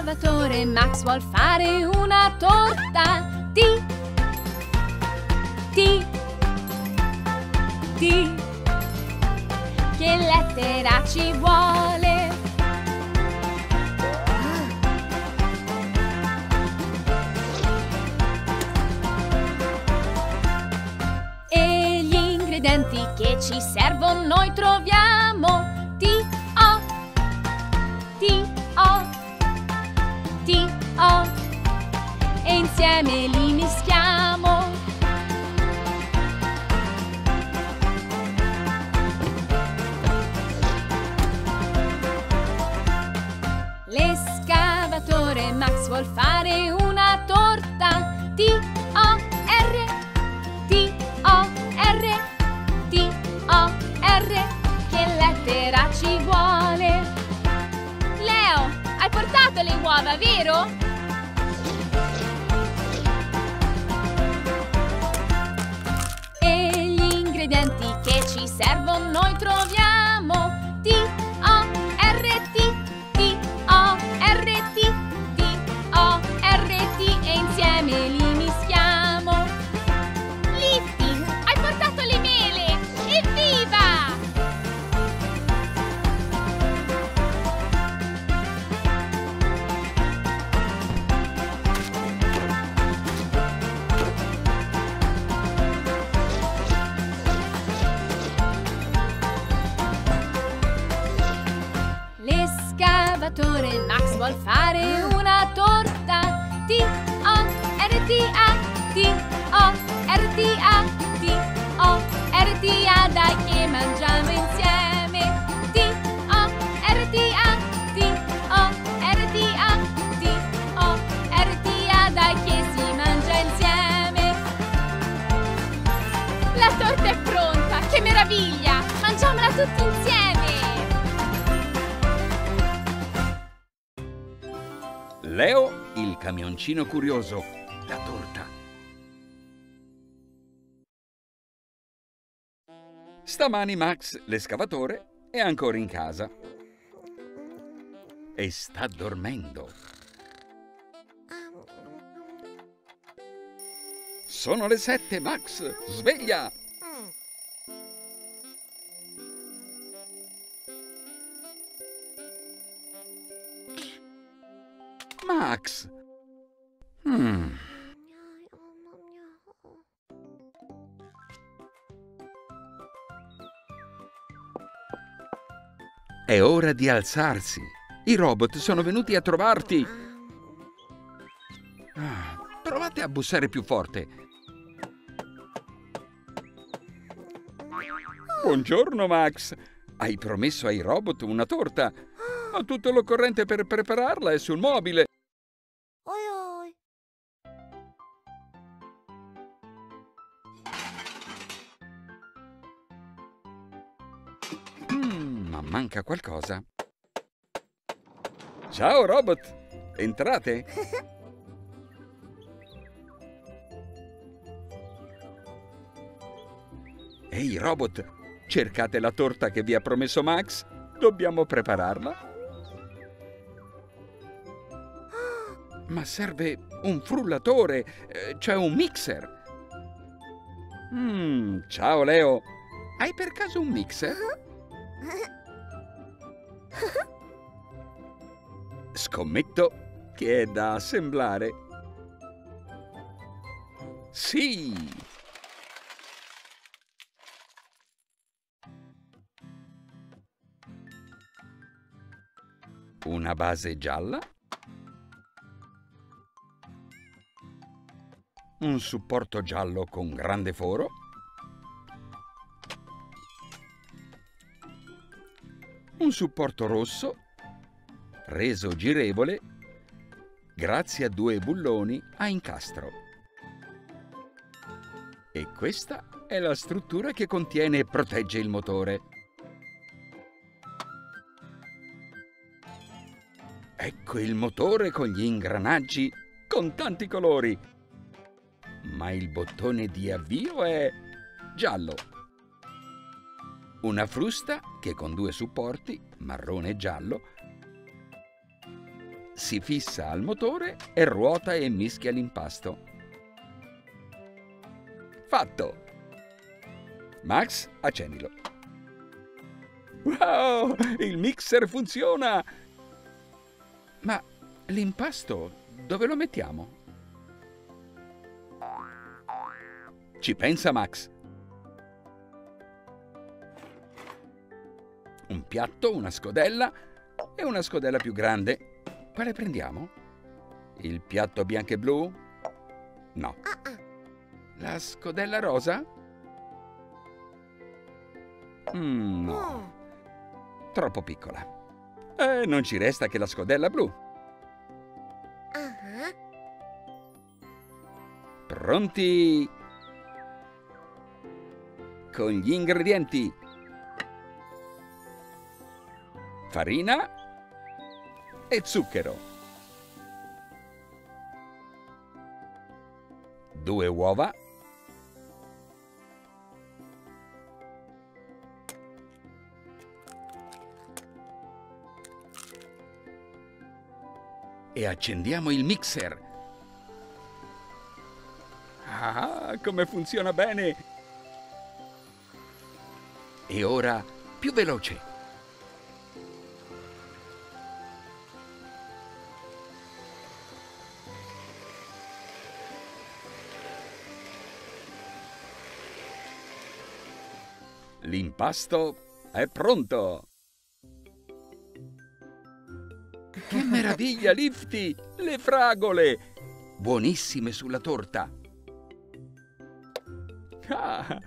L'escavatore Max vuol fare una torta. Ti, ti, ti. Che lettera ci vuole? E gli ingredienti che ci servono noi troviamo. T-O, T-O, T-O. E insieme li mischiamo. L'escavatore Max vuol fare una torta. T-O-R, T-O-R, T-O-R. Che lettera ci vuole? Leo, hai portato le uova, vero? E gli ingredienti che ci servono noi troviamo. T-O-R-T, T-O-R-T, T-O-R-T. E insieme li mischiamo. Lifty, hai portato le mele! Evviva! L'escavatore Max vuol fare una torta. T-O-R-T-A, T-O-R-T-A, T-O-R-T-A. Dai che mangiamo insieme. T-O-R-T-A, T-O-R-T-A, T-O-R-T-A. Dai che si mangia insieme. La torta è pronta, che meraviglia! Mangiamola tutti insieme! Leo, il camioncino curioso, la torta. Stamani Max, l'escavatore, è ancora in casa e sta dormendo. Sono le 7, Max, sveglia! Max! È ora di alzarsi. I robot sono venuti a trovarti. Provate a bussare più forte. Buongiorno, Max. Hai promesso ai robot una torta, ma tutto l'occorrente per prepararla è sul mobile. Ma manca qualcosa. Ciao, robot. Entrate. Ehi, robot, cercate la torta che vi ha promesso Max? Dobbiamo prepararla. Ma serve un frullatore, cioè un mixer. Ciao, Leo. Hai per caso un mixer? Scommetto che è da assemblare. Sì! Una base gialla. Un supporto giallo con grande foro. Un supporto rosso, reso girevole, grazie a 2 bulloni a incastro. E questa è la struttura che contiene e protegge il motore. Ecco il motore con gli ingranaggi con tanti colori. Ma il bottone di avvio è giallo. Una frusta che con 2 supporti, marrone e giallo, si fissa al motore e ruota e mischia l'impasto. Fatto! Max, accendilo. Wow! Il mixer funziona! Ma l'impasto dove lo mettiamo? Ci pensa Max. Un piatto, una scodella e una scodella più grande. Quale prendiamo? Il piatto bianco e blu? No. La scodella rosa? No. Troppo piccola. Non ci resta che la scodella blu. Pronti? Con gli ingredienti: farina e zucchero, 2 uova, e accendiamo il mixer. Ah, come funziona bene! E ora più veloce. L'impasto è pronto! Che meraviglia, Lifty! Le fragole! Buonissime sulla torta! Ah.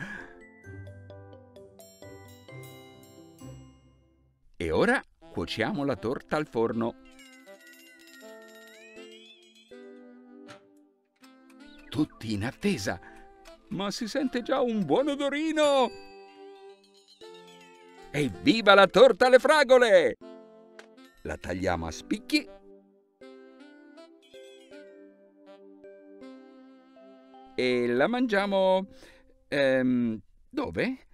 E ora cuociamo la torta al forno. Tutti in attesa, ma si sente già un buon odorino! Evviva la torta alle fragole! La tagliamo a spicchi e la mangiamo... dove?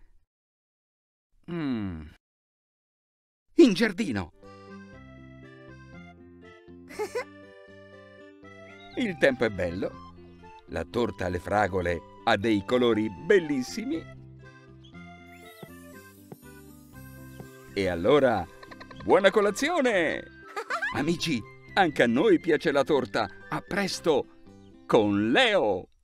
In giardino! Il tempo è bello, la torta alle fragole ha dei colori bellissimi. E allora, buona colazione! Amici, anche a noi piace la torta. A presto con Leo!